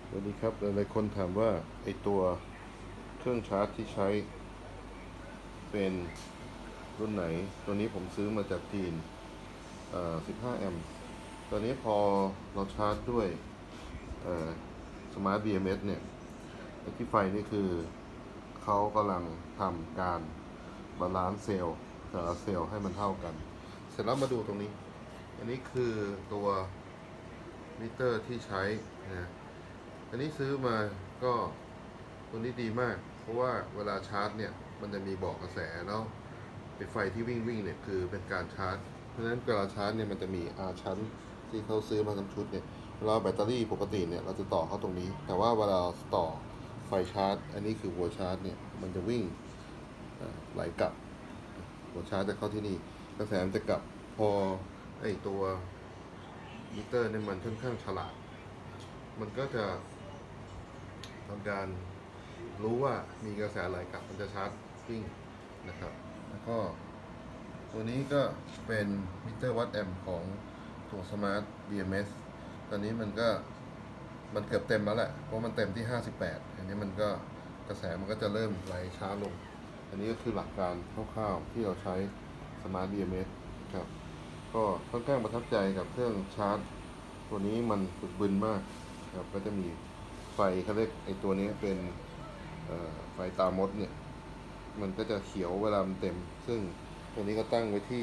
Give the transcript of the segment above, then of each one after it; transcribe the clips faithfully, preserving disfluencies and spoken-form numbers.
วันนี้ครับหลายๆคนถามว่าไอตัวเครื่องชาร์จที่ใช้เป็นรุ่นไหนตัวนี้ผมซื้อมาจากจีนสิบห้าแอมป์ตอนนี้พอเราชาร์จด้วยสมาร์ท บี เอ็ม เอส เนี่ยที่ไฟนี่คือเขากำลังทำการบาลานซ์เซลล์แต่ละเซลล์ให้มันเท่ากัน เสร็จแล้วมาดูตรงนี้ อันนี้คือตัวมิเตอร์ที่ใช้นะอันนี้ซื้อมาก็ตัวนี้ดีมากเพราะว่าเวลาชาร์จเนี่ยมันจะมีบอกกระแสแล้วไฟไฟที่วิ่งวิ่งเนี่ยคือเป็นการชาร์จเพราะฉะนั้นเวลาชาร์จเนี่ยมันจะมีอาชั้นที่เขาซื้อมาทั้งชุดเนี่ยเวลาแบตเตอรี่ปกติเนี่ยเราจะต่อเข้าตรงนี้แต่ว่าเวลาต่อไฟชาร์จอันนี้คือหัวชาร์จเนี่ยมันจะวิ่งไหลกลับหัวชาร์จจะเข้าที่นี่กระแสมันจะกลับพอไอตัวมิเตอร์เนี่ยมันค่อนข้างฉลาดมันก็จะทำการรู้ว่ามีกระแสไหลกลับมันจะชาร์จวิ่งนะครับแล้วก็ตัวนี้ก็เป็นมิเตอร์วัดแอมป์ของตัว Smart บี เอ็ม เอส ตอนนี้มันก็มันเกือบเต็มแล้วแหละเพราะมันเต็มที่ห้าสิบแปดอันนี้มันก็กระแสมันก็จะเริ่มไหลช้าลงอันนี้ก็คือหลักการคร่าวๆที่เราใช้ Smart บี เอ็ม เอส ครับก็ค่อนข้างประทับใจกับเครื่องชาร์จตัวนี้มันฝึกบึนมากครับก็จะมีไฟเขาเรียกไอตัวนี้เป็นไฟตามดเนี่ยมันก็จะเขียวเวลามันเต็มซึ่งตัวนี้ก็ตั้งไว้ที่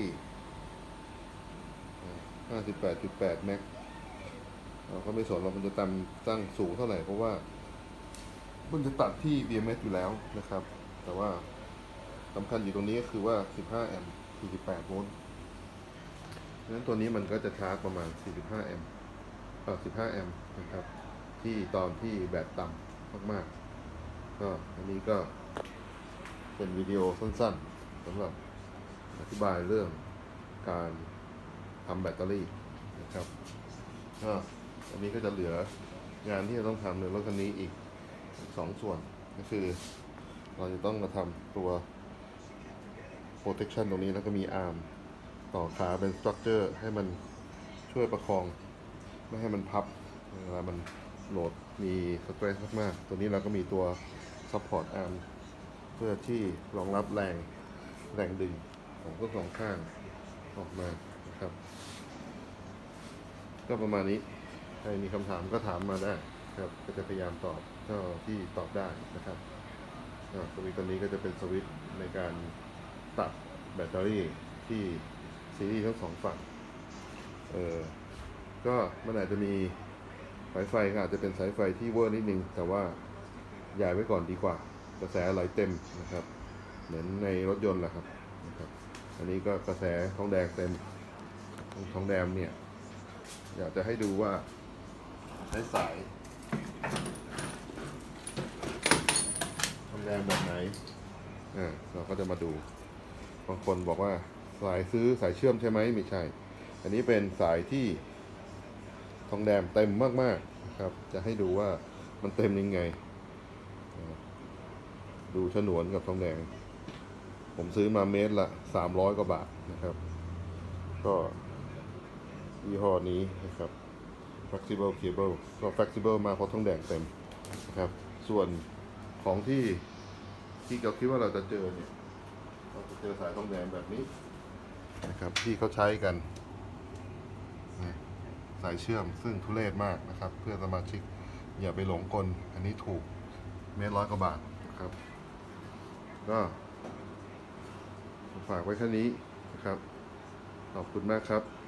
ห้าสิบแปดจุดแปด แม็กเราก็ไม่สนเรามันจะตั้งตั้งสูงเท่าไหร่เพราะว่ามันจะตัดที่ บี เอ็ม เอส อยู่แล้วนะครับแต่ว่าสำคัญอยู่ตรงนี้ก็คือว่าสิบห้าแอมป์สี่สิบแปดโวลต์ดังนั้นตัวนี้มันก็จะชาร์จประมาณสี่สิบห้าแอมป์เอ่อสิบห้าแอมป์นะครับที่ตอนที่แบตต่ำมากๆก็อันนี้ก็เป็นวิดีโอสั้นๆสำหรับอธิบายเรื่องการทำแบตเตอรี่นะครับก็อันนี้ก็จะเหลืองานที่จะต้องทำในรถคันนี้อีกสองส่วนก็คือเราจะต้องมาทำตัว protection ตรงนี้แล้วก็มีอาร์มต่อขาเป็น structure ให้มันช่วยประคองไม่ให้มันพับเวลามันโหลดมีสเตรสมากๆตัวนี้เราก็มีตัว support arm เพื่อที่รองรับแรงแรงดึงของทั้งสองข้างออกมานะครับก็ประมาณนี้ใครมีคำถามก็ถามมาได้ครับก็จะพยายามตอบเท่าที่ตอบได้นะครับสวิตช์ตัวนี้ก็จะเป็นสวิตช์ในการตัดแบตเตอรี่ที่ซีรีส์ทั้งสองฝั่งเออก็มันอาจจะมีสายไฟก็อาจจะเป็นสายไฟที่เวอร์นิดนึงแต่ว่าย้ายไว้ก่อนดีกว่ากระแสไหลเต็มนะครับเหมือนในรถยนต์แหละครับนะครับอันนี้ก็กระแสทองแดงเต็มทองแดงเนี่ยอยากจะให้ดูว่าใช้สายทองแดงแบบไหนอ่าเราก็จะมาดูบางคนบอกว่าสายซื้อสายเชื่อมใช่ไหมไม่ใช่อันนี้เป็นสายที่ทองแดงเต็มมากๆนะครับจะให้ดูว่ามันเต็มยังไงดูฉนวนกับทองแดงผมซื้อมาเมตรละสามร้อยกว่าบาทนะครับก็ยี่ห้อนี้นะครับ flexible cable ก็ flexible มากเพราะทองแดงเต็มนะครับส่วนของที่ที่เราคิดว่าเราจะเจอเนี่ยเราจะเจอสายทองแดงแบบนี้นะครับที่เขาใช้กันสายเชื่อมซึ่งทุเรศมากนะครับเพื่อสมาชิกอย่าไปหลงกลอันนี้ถูกเมตรร้อยกว่าบาทนะครับก็ฝากไว้แค่นี้นะครับขอบคุณมากครับ